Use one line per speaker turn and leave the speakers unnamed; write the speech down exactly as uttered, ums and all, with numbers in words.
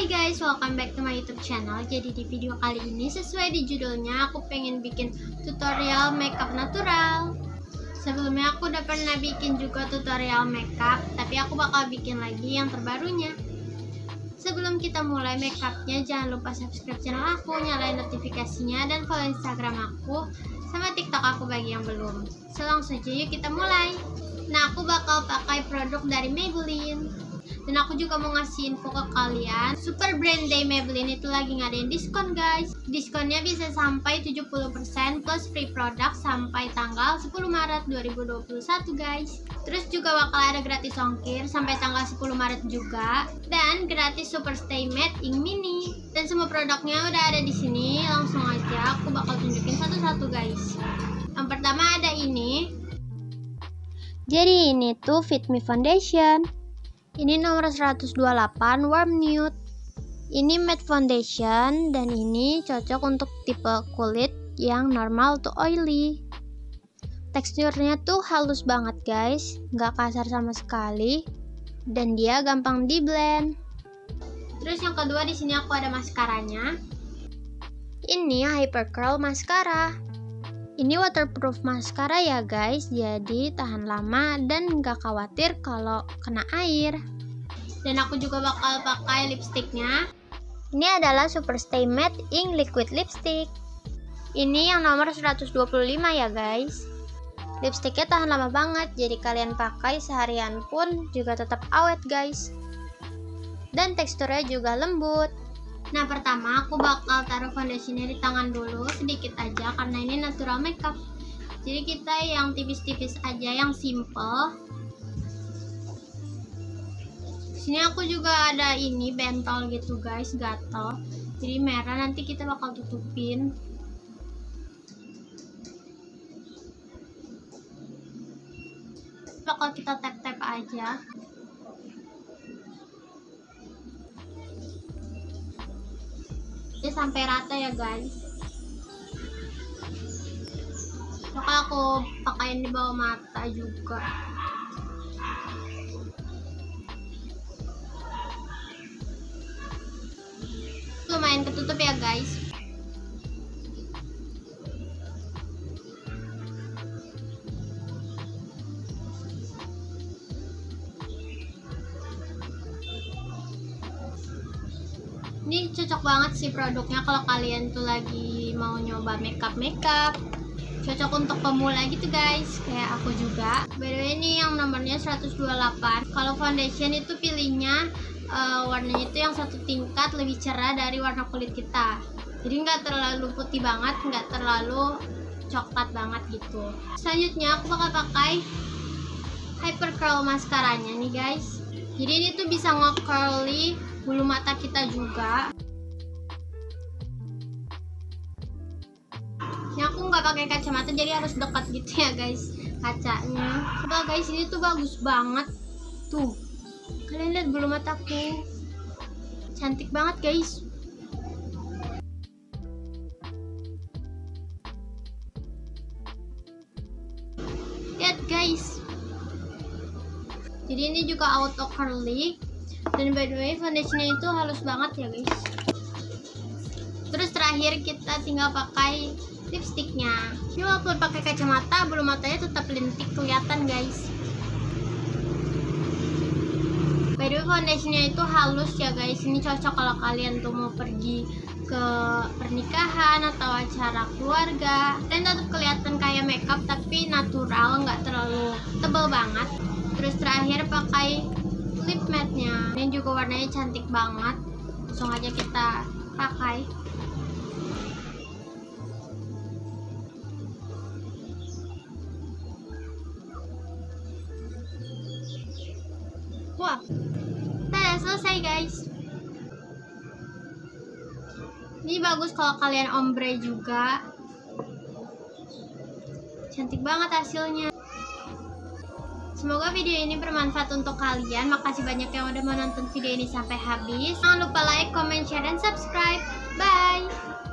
Hai guys, welcome back to my YouTube channel. Jadi di video kali ini sesuai di judulnya, aku pengen bikin tutorial makeup natural. Sebelumnya aku udah pernah bikin juga tutorial makeup, tapi aku bakal bikin lagi yang terbarunya. Sebelum kita mulai makeupnya, jangan lupa subscribe channel aku, nyalain notifikasinya, dan follow Instagram aku sama TikTok aku bagi yang belum. So langsung aja yuk kita mulai. Nah, aku bakal pakai produk dari Maybelline. Dan aku juga mau ngasih info ke kalian, Super Brand Day Maybelline itu lagi ngadain diskon guys. Diskonnya bisa sampai tujuh puluh persen plus free product sampai tanggal sepuluh Maret dua ribu dua puluh satu guys. Terus juga bakal ada gratis ongkir sampai tanggal sepuluh Maret juga, dan gratis Super Stay Matte Ink Mini. Dan semua produknya udah ada di sini. Langsung aja aku bakal tunjukin satu-satu guys. Yang pertama ada ini. Jadi ini tuh Fit Me Foundation. Ini nomor seratus dua puluh delapan Warm Nude. Ini matte foundation dan ini cocok untuk tipe kulit yang normal to oily. Teksturnya tuh halus banget guys, nggak kasar sama sekali, dan dia gampang di blend. Terus yang kedua di sini aku ada maskaranya. Ini Hyper Curl Mascara. Ini waterproof mascara ya guys, jadi tahan lama dan nggak khawatir kalau kena air. Dan aku juga bakal pakai lipstiknya. Ini adalah Super Stay Matte Ink Liquid Lipstick. Ini yang nomor seratus dua puluh lima ya guys. Lipstiknya tahan lama banget, jadi kalian pakai seharian pun juga tetap awet guys. Dan teksturnya juga lembut. Nah, pertama aku bakal taruh foundationnya di tangan dulu sedikit aja karena ini natural makeup. Jadi kita yang tipis-tipis aja, yang simple. Sini aku juga ada ini bentol gitu guys, gatel. Jadi merah, nanti kita bakal tutupin. Bakal kita tap-tap aja. Ini sampai rata ya guys. Maka aku pakaiin di bawah mata juga. Lumayan ketutup ya guys. Ini cocok banget sih produknya kalau kalian tuh lagi mau nyoba makeup makeup. Cocok untuk pemula gitu guys, kayak aku juga. By the way, ini yang nomornya seratus dua puluh delapan. Kalau foundation itu pilihnya uh, warnanya itu yang satu tingkat lebih cerah dari warna kulit kita. Jadi nggak terlalu putih banget, nggak terlalu coklat banget gitu. Selanjutnya aku bakal pakai Hyper Curl maskaranya nih guys. Jadi ini tuh bisa nge-curly bulu mata kita juga. Ini aku nggak pakai kacamata jadi harus dekat gitu ya guys kacanya. Coba guys, ini tuh bagus banget tuh. Kalian lihat bulu mataku, cantik banget guys. Lihat guys. Jadi ini juga auto curly. Dan by the way, foundationnya itu halus banget ya guys. Terus terakhir kita tinggal pakai lipstiknya. Ini walaupun pakai kacamata, bulu matanya tetap lentik kelihatan guys. By the way, foundationnya itu halus ya guys. Ini cocok kalau kalian tuh mau pergi ke pernikahan atau acara keluarga, dan tetap kelihatan kayak makeup tapi natural, nggak terlalu tebal banget. Terus terakhir pakai lip matte-nya. Ini juga warnanya cantik banget. Langsung aja kita pakai. Wah, udah selesai guys. Ini bagus kalau kalian ombre juga. Cantik banget hasilnya. Semoga video ini bermanfaat untuk kalian. Makasih banyak yang udah menonton video ini sampai habis. Jangan lupa like, comment, share, dan subscribe. Bye!